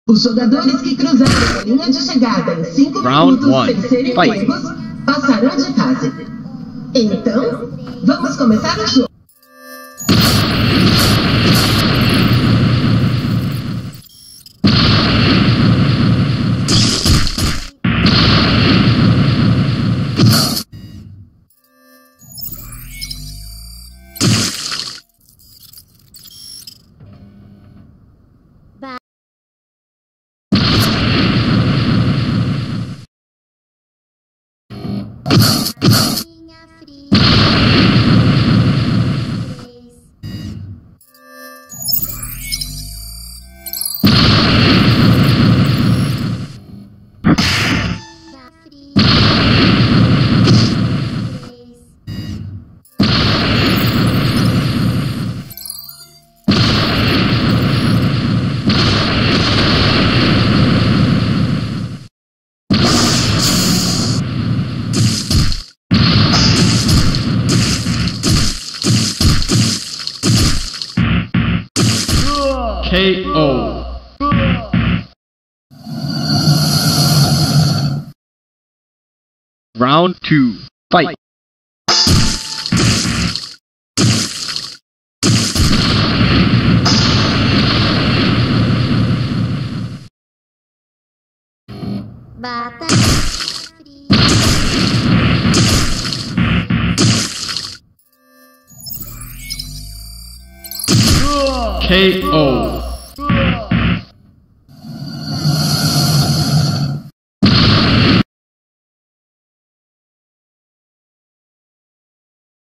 Os jogadores que cruzarem a linha de chegada em 5 minutos sem serem pegos passarão de fase. Então, vamos começar o jogo. KO. Round 2. Fight. KO.